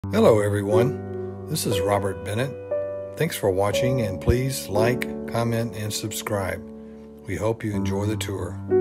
Hello everyone, this is Robert Bennett. Thanks for watching and please like, comment, and subscribe. We hope you enjoy the tour.